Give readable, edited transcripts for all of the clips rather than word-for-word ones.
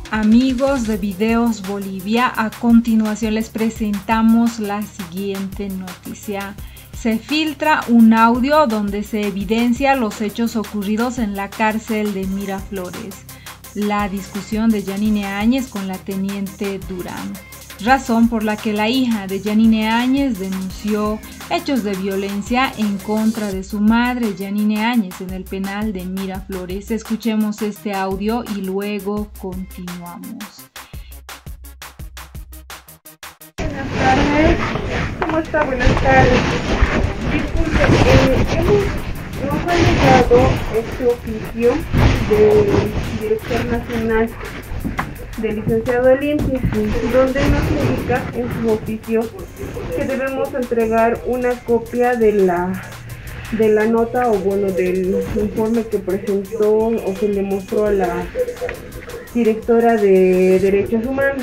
Amigos de Videos Bolivia, a continuación les presentamos la siguiente noticia. Se filtra un audio donde se evidencia los hechos ocurridos en la cárcel de Miraflores. La discusión de Yanine Áñez con la teniente Durán. Razón por la que la hija de Yanine Áñez denunció hechos de violencia en contra de su madre Yanine Áñez en el penal de Miraflores. Escuchemos este audio y luego continuamos. Buenas tardes, ¿cómo está? Buenas tardes. Disculpe, nos ha llegado este oficio del Director Nacional del licenciado Olimpia, donde nos indica en su oficio que debemos entregar una copia de la nota o bueno del informe que presentó o se le mostró a la directora de Derechos Humanos.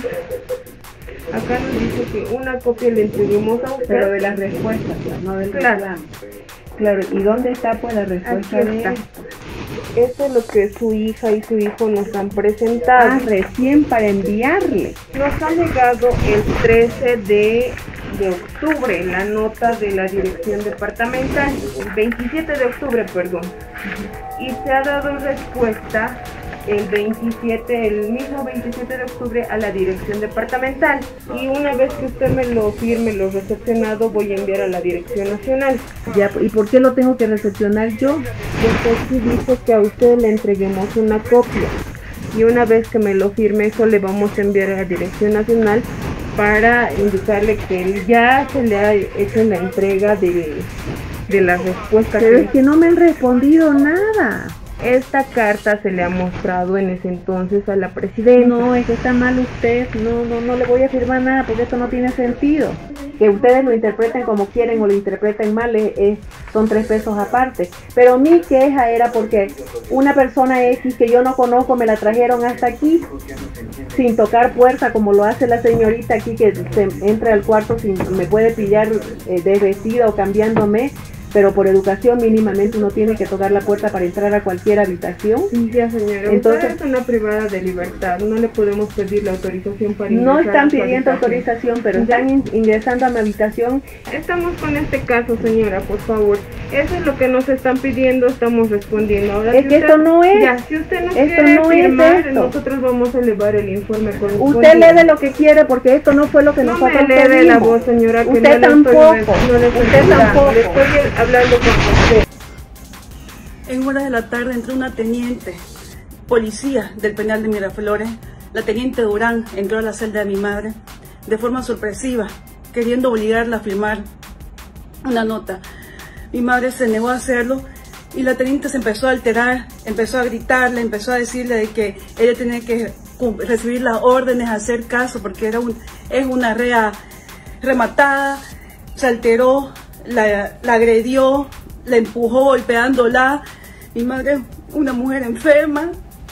Acá nos dice que una copia le entreguemos a usted. Pero de las respuestas, no del reclamo. Claro, ¿y dónde está pues la respuesta de esto? Esto es lo que su hija y su hijo nos han presentado. Ah, recién para enviarle. Nos ha llegado el 13 de octubre la nota de la dirección departamental, el 27 de octubre, perdón. Y se ha dado respuesta el mismo 27 de octubre a la dirección departamental. Y una vez que usted me lo firme, lo recepcionado, voy a enviar a la dirección nacional. Ya, ¿y por qué lo tengo que recepcionar yo? Porque aquí dice que a usted le entreguemos una copia. Y una vez que me lo firme, eso le vamos a enviar a la dirección nacional para indicarle que ya se le ha hecho la entrega de la respuesta. Pero es que no me han respondido nada. Esta carta se le ha mostrado en ese entonces a la presidenta. No, es que está mal usted. No le voy a firmar nada porque esto no tiene sentido. Que ustedes lo interpreten como quieren o lo interpreten mal son 3 pesos aparte. Pero mi queja era porque una persona X que yo no conozco me la trajeron hasta aquí sin tocar puerta, como lo hace la señorita aquí que se entra al cuarto sin me puede pillar desvestida o cambiándome. Pero por educación mínimamente uno tiene que tocar la puerta para entrar a cualquier habitación. Ya, señora, entonces es una privada de libertad, no le podemos pedir la autorización para ingresar. No están pidiendo autorización, pero están ingresando a mi habitación. Estamos con este caso, señora, por favor. Eso es lo que nos están pidiendo, estamos respondiendo. Ahora, es que esto no es. Ya, si usted no quiere firmar, nosotros vamos a elevar el informe correspondiente. Usted lee de lo que quiere porque esto no fue lo que nosotros pedimos. No me lee de la voz, señora, que usted tampoco. Usted tampoco. Hablando con usted. En horas de la tarde entró una teniente policía del penal de Miraflores. La teniente Durán entró a la celda de mi madre de forma sorpresiva, queriendo obligarla a firmar una nota. Mi madre se negó a hacerlo y la teniente se empezó a alterar, empezó a gritarle, empezó a decirle de que ella tenía que recibir las órdenes, hacer caso, porque es una rea rematada. Se alteró, la agredió, la empujó golpeándola. Mi madre es una mujer enferma,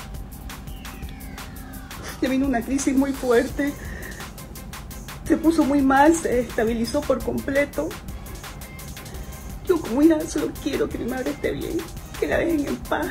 le vino una crisis muy fuerte, se puso muy mal, se estabilizó por completo. Yo como hija solo quiero que mi madre esté bien, que la dejen en paz.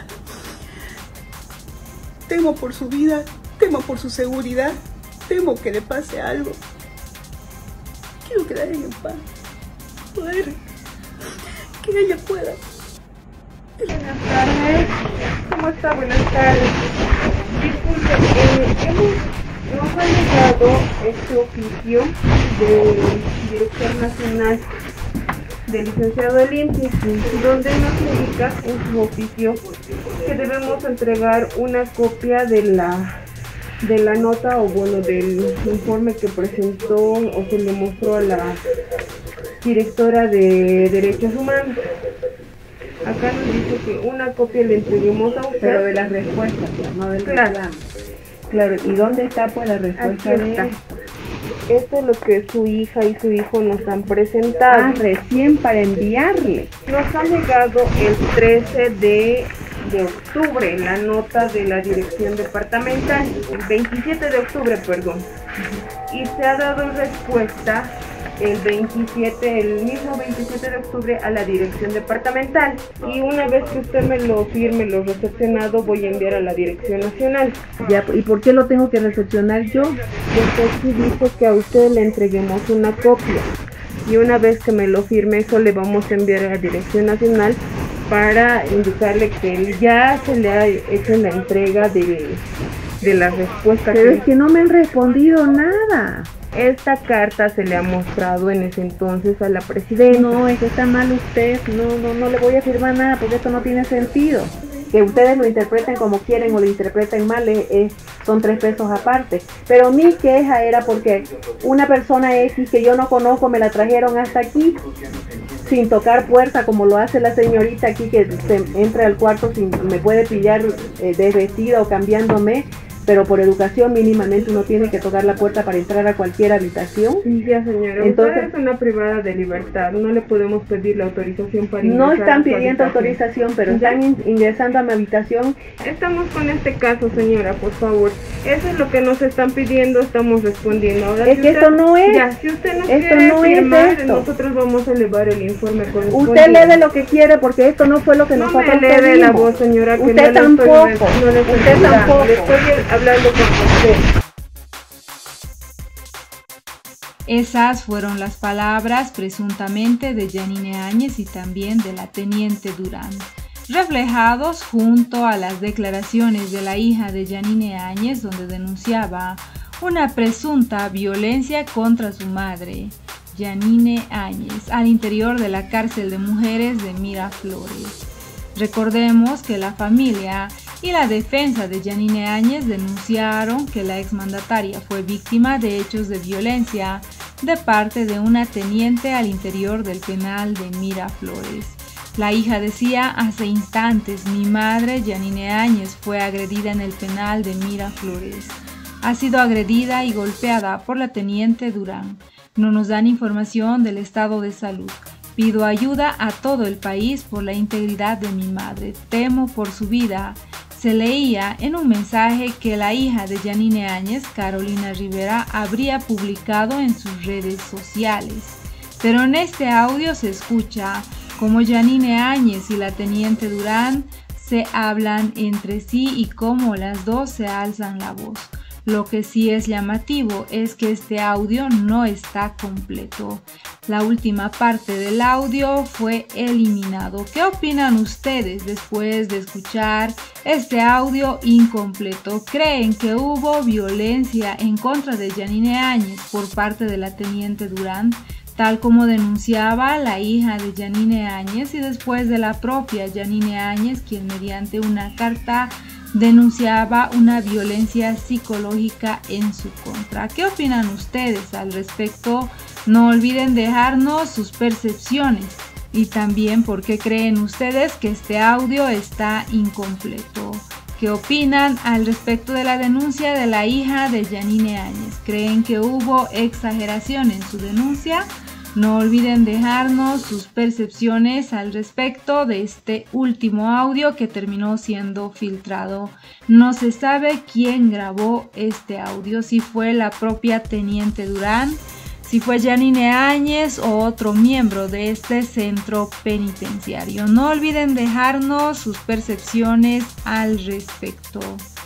Temo por su vida, temo por su seguridad, temo que le pase algo. Quiero que la dejen en paz. Poder que ella pueda. Buenas tardes, ¿cómo está? Buenas tardes. Disculpe, nos ha llegado este oficio del Director Nacional del licenciado Olimpia, donde nos indica en su oficio que debemos entregar una copia de la nota o bueno del informe que presentó o se le mostró a la directora de Derechos Humanos. Acá nos dice que una copia le entreguemos a usted. Pero de las respuestas, no del reclamo. Claro, ¿y dónde está pues la respuesta de esto? Esto es lo que su hija y su hijo nos han presentado. Ah, recién para enviarle. Nos ha llegado el 13 de octubre la nota de la dirección departamental, el 27 de octubre, perdón. Y se ha dado respuesta el mismo 27 de octubre a la dirección departamental, y una vez que usted me lo firme, lo recepcionado, voy a enviar a la dirección nacional. Ya, ¿y por qué lo tengo que recepcionar yo? Porque aquí dice que a usted le entreguemos una copia, y una vez que me lo firme, eso le vamos a enviar a la dirección nacional para indicarle que ya se le ha hecho la entrega de la respuesta. Pero es que no me han respondido nada. Esta carta se le ha mostrado en ese entonces a la presidenta. No, es que está mal usted. No le voy a firmar nada porque esto no tiene sentido. Que ustedes lo interpreten como quieren o lo interpreten mal son 3 pesos aparte. Pero mi queja era porque una persona X que yo no conozco me la trajeron hasta aquí sin tocar puerta, como lo hace la señorita aquí, que se entra al cuarto sin me puede pillar desvestida o cambiándome. Pero por educación mínimamente uno tiene que tocar la puerta para entrar a cualquier habitación. Ya, señora, entonces usted es una privada de libertad, no le podemos pedir la autorización para ingresar. No están pidiendo autorización, pero están ingresando a mi habitación. Estamos con este caso, señora, por favor. Eso es lo que nos están pidiendo, estamos respondiendo. Ahora, es que esto no es. Ya, si usted no quiere firmar, nosotros vamos a elevar el informe correspondiente. Usted leve lo que quiere, porque esto no fue lo que nosotros pedimos. No me eleve la voz, señora, que usted tampoco. Usted tampoco. Le estoy hablando con usted. Esas fueron las palabras presuntamente de Yanine Áñez y también de la teniente Durán, reflejados junto a las declaraciones de la hija de Yanine Áñez, donde denunciaba una presunta violencia contra su madre, Yanine Áñez, al interior de la cárcel de mujeres de Miraflores. Recordemos que la familia y la defensa de Yanine Áñez denunciaron que la exmandataria fue víctima de hechos de violencia de parte de una teniente al interior del penal de Miraflores. La hija decía hace instantes: mi madre, Yanine Áñez, fue agredida en el penal de Miraflores. Ha sido agredida y golpeada por la teniente Durán. No nos dan información del estado de salud. Pido ayuda a todo el país por la integridad de mi madre. Temo por su vida. Se leía en un mensaje que la hija de Yanine Áñez, Carolina Rivera, habría publicado en sus redes sociales. Pero en este audio se escucha cómo Yanine Áñez y la teniente Durán se hablan entre sí y cómo las dos se alzan la voz. Lo que sí es llamativo es que este audio no está completo. La última parte del audio fue eliminado. ¿Qué opinan ustedes después de escuchar este audio incompleto? ¿Creen que hubo violencia en contra de Yanine Áñez por parte de la teniente Durán, tal como denunciaba la hija de Yanine Áñez y después de la propia Yanine Áñez, quien mediante una carta denunciaba una violencia psicológica en su contra? ¿Qué opinan ustedes al respecto? No olviden dejarnos sus percepciones y también por qué creen ustedes que este audio está incompleto. ¿Qué opinan al respecto de la denuncia de la hija de Yanine Áñez? ¿Creen que hubo exageración en su denuncia? No olviden dejarnos sus percepciones al respecto de este último audio que terminó siendo filtrado. No se sabe quién grabó este audio, si fue la propia teniente Durán, si fue Yanine Áñez o otro miembro de este centro penitenciario. No olviden dejarnos sus percepciones al respecto.